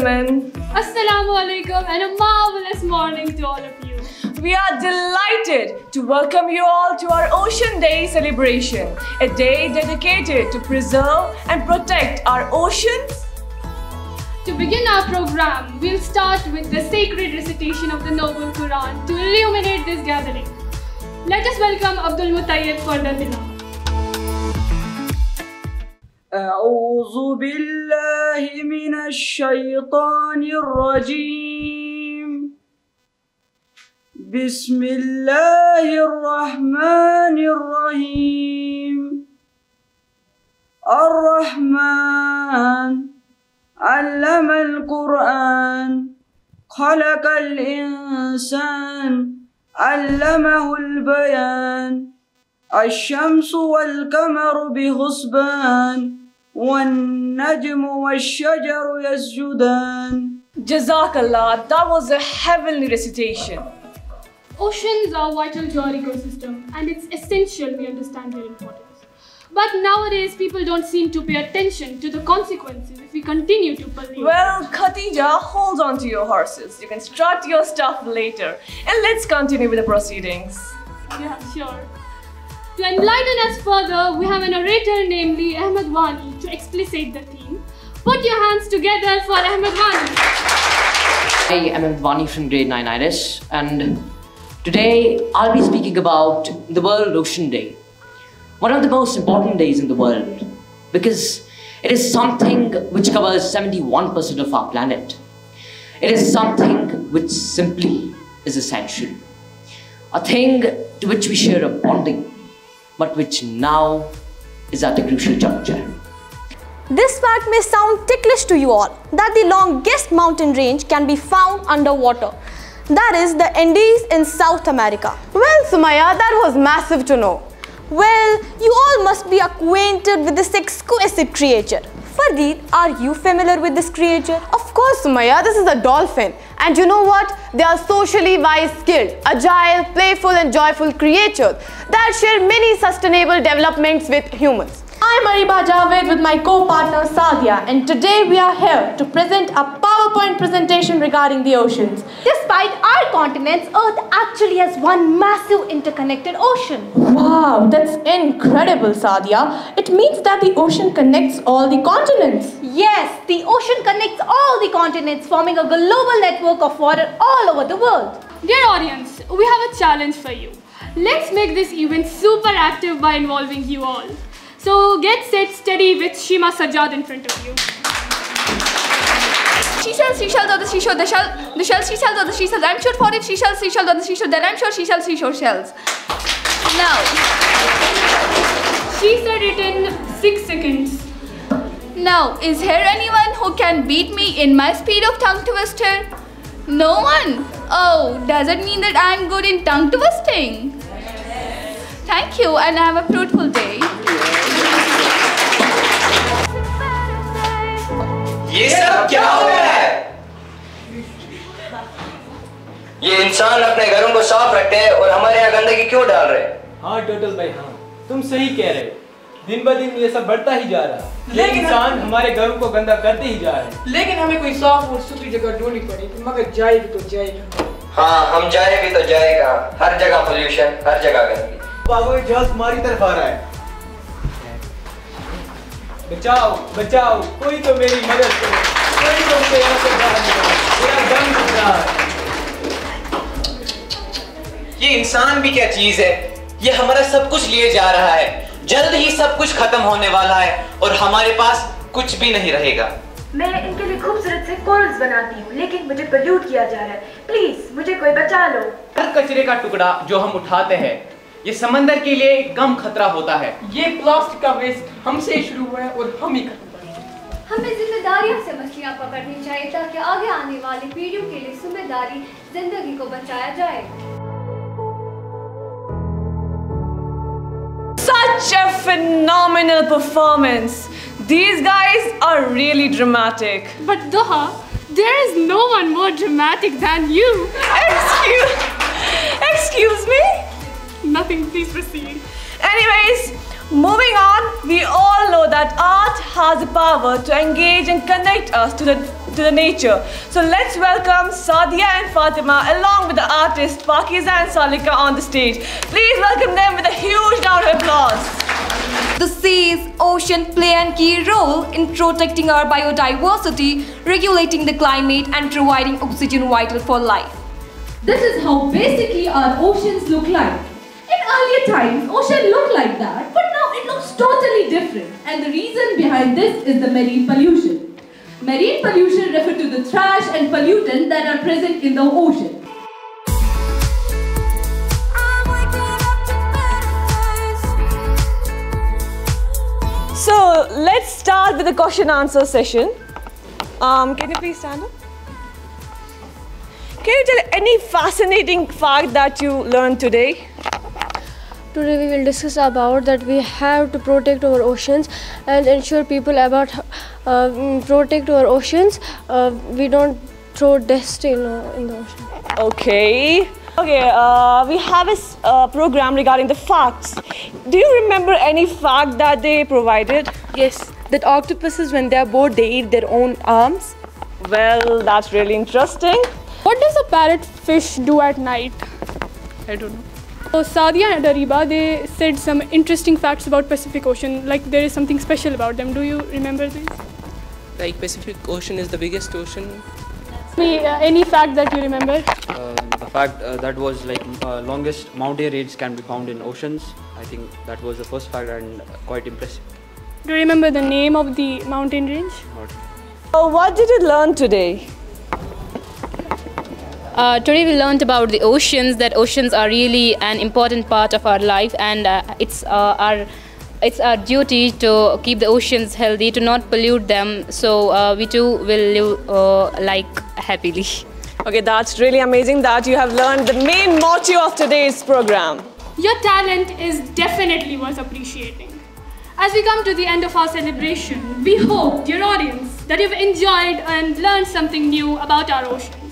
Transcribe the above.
gentlemen. Assalamu alaikum and a marvelous morning to all of you. We are delighted to welcome you all to our Ocean Day celebration, a day dedicated to preserve and protect our oceans. To begin our program, we'll start with the sacred recitation of the Noble Quran to illuminate this gathering. Let us welcome Abdul Mutayyib for the tilawah. أعوذ بالله من الشيطان الرجيم بسم الله الرحمن الرحيم الرحمن علم القرآن خلق الإنسان علمه البيان الشمس والقمر بحسبان والنجم والشجر يسجدان. Jazakallah, that was a heavenly recitation. Oceans are vital to our ecosystem and it's essential we understand their importance. But nowadays people don't seem to pay attention to the consequences if we continue to pollute. Well, Khadija, hold on to your horses. You can strut your stuff later. And let's continue with the proceedings. Yeah, sure. To enlighten us further, we have a narrator namely Ahmed Wani to explicate the theme. Put your hands together for Ahmed Wani. I am Ahmed Wani from grade 9 Irish, and today I'll be speaking about the World Ocean Day. One of the most important days in the world because it is something which covers 71% of our planet. It is something which simply is essential. A thing to which we share a bonding, but which now is at a crucial juncture. This fact may sound ticklish to you all, that the longest mountain range can be found underwater. That is the Andes in South America. Well, Sumaya, that was massive to know. Well, you all must be acquainted with this exquisite creature. Fardeed, are you familiar with this creature? Of course, Sumaya, this is a dolphin. And you know what? They are socially wise, skilled, agile, playful and joyful creatures that share many sustainable developments with humans. I'm Ariba Javed with my co-partner Sadia, and today we are here to present a PowerPoint presentation regarding the oceans. Despite our continents, Earth actually has one massive interconnected ocean. Wow, that's incredible, Sadia. It means that the ocean connects all the continents. Yes, the ocean connects all the continents, forming a global network of water all over the world. Dear audience, we have a challenge for you. Let's make this event super active by involving you all. So get set steady with Shima Sajjad in front of you. Seashells, seashells on the seashore, the shells, seashells on the seashells. I'm sure 40 seashells, seashells on the seashore, then I'm sure seashells, seashore shells. Now. She said it in 6 seconds. Now, is here anyone who can beat me in my speed of tongue twister? No one? Oh, does it mean that I'm good in tongue twisting? Thank you and have a fruitful day. ये सब क्या हो रहा है? ये इंसान अपने घरों को साफ रखते हैं और हमारे यहाँ गंदगी क्यों डाल रहे हैं? हाँ टोटल भाई हाँ, तुम सही कह रहे हो। दिन ब दिन ये सब बढ़ता ही जा रहा है। लेकिन इंसान हमारे घरों को गंदा करते ही जा रहे हैं। लेकिन हमें कोई साफ और सुथरी जगह ढूंढनी पड़ेगी, मगर जाएगी तो जाएगी। हाँ, हम जाएंगे तो जाएगा। हर जगह पोल्यूशन, हर जगह गंदगी। बाबू जहाज तुम्हारी तरफ आ रहा है। बचाओ, बचाओ, कोई तो मेरी मदद करो, कोई तो मुझे यहाँ से बाहर निकालो, मेरा दम घुट रहा है। ये इंसान भी क्या चीज है? ये हमारा सब कुछ लिए जा रहा है। जल्द ही सब कुछ खत्म होने वाला है और हमारे पास कुछ भी नहीं रहेगा। मैं इनके लिए खूबसूरत से कोरल्स बनाती हूँ, लेकिन मुझे पोल्यूट किया जा रहा है। प्लीज मुझे कोई बचा लो। हर कचरे का टुकड़ा जो हम उठाते हैं, ये समंदर के लिए कम खतरा होता है। ये प्लास्टिक का वेस्ट हमसे शुरू हुआ है और हम ही खत्म करेंगे। हमें जिम्मेदारियों से मछलियाँ पकड़नी चाहिए ताकि आगे आने वाली पीढ़ियों के लिए जिम्मेदारी जिंदगी को बचाया जाए। Such a phenomenal performance. These guys are really dramatic. But Doha, there is no one more dramatic than you. Excuse me? Nothing, please proceed. Anyways, moving on, we all know that art has the power to engage and connect us to the to the nature. So let's welcome Sadia and Fatima along with the artists Pakiza and Salika on the stage. Please welcome them with a huge round of applause. The seas, ocean play a key role in protecting our biodiversity, regulating the climate and providing oxygen vital for life. This is how basically our oceans look like. In earlier times, ocean looked like that, but now it looks totally different. And the reason behind this is the marine pollution. Marine pollution refers to the trash and pollutants that are present in the ocean. So let's start with the question answer session. Can you please stand up? Can you tell any fascinating fact that you learned today? Today we will discuss about that we have to protect our oceans and ensure people about protect our oceans. We don't throw dust in the ocean. Okay. We have a program regarding the facts. Do you remember any fact that they provided? Yes, that octopuses when they are bored they eat their own arms. Well, that's really interesting. What does a parrotfish do at night? I don't know. So Sadia and Ariba, they said some interesting facts about Pacific Ocean, like there is something special about them. Do you remember this? Like Pacific Ocean is the biggest ocean. Any fact that you remember? The fact that was like longest mountain range can be found in oceans. I think that was the first fact and quite impressive. Do you remember the name of the mountain range? So what did you learn today? Today we learned about the oceans, that oceans are really an important part of our life, and it's our duty to keep the oceans healthy, to not pollute them, so we too will live like happily. Okay, that's really amazing that you have learned the main motto of today's program. Your talent is definitely worth appreciating. As we come to the end of our celebration, we hope, dear audience, that you've enjoyed and learned something new about our ocean.